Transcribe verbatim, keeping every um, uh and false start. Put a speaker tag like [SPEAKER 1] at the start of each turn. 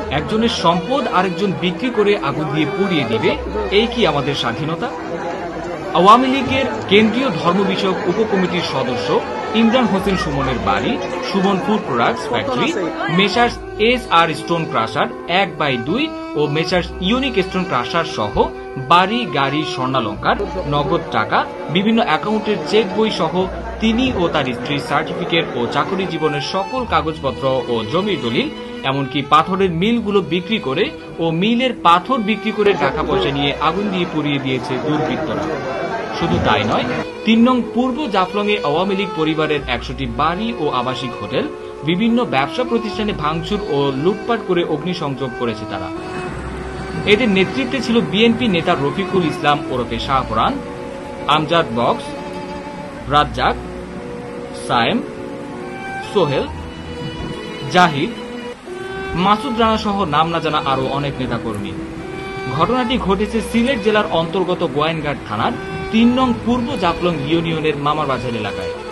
[SPEAKER 1] একজনের সম্পদ আরেকজন বিক্রি করে আগুন দিয়ে পুড়িয়ে দিবে, এই কি আমাদের স্বাধীনতা? আওয়ামী লীগের কেন্দ্রীয় ধর্ম বিষয়ক উপকমিটির সদস্য ইমরান হোসেন সুমনের বাড়ি Suman food products factory, messrs S R stone crusher এক বাই দুই ও মেসার্স ইউনিক স্টোন ক্রাশার সহ বাড়ি, গাড়ি, স্বর্ণালঙ্কার, নগদ টাকা, বিভিন্ন অ্যাকাউন্টের চেক বই সহ তিনি ও তার স্ত্রীর সার্টিফিকেট ও চাকরি জীবনের সকল কাগজপত্র ও জমির দলিল, এমনকি পাথরের মিলগুলো বিক্রি করে ও মিলের পাথর বিক্রি করে টাকা পয়সা নিয়ে আগুন দিয়ে পুড়িয়ে দিয়েছে দুর্বৃত্তরা। শুধু তাই নয়, তিন নং পূর্ব জাফলং এ আওয়ামী লীগ পরিবারের একশোটি বাড়ি ও আবাসিক হোটেল, বিভিন্ন ব্যবসা প্রতিষ্ঠানে ভাঙচুর ও লুটপাট করে অগ্নিসংযোগ করেছে তারা। এদের নেতৃত্বে ছিল বিএনপি নেতা রফিকুল ইসলাম ওরফে শাহপরান, আমজাদ বক্স, রাজ্জাক, সায়েম, সোহেল, জাহিদ, মাসুদ রানা সহ নাম না জানা আরো অনেক নেতাকর্মী। ঘটনাটি ঘটেছে সিলেট জেলার অন্তর্গত গোয়াইনঘাট থানার তিন নং পূর্ব জাফলং ইউনিয়নের মামারবাজার এলাকায়।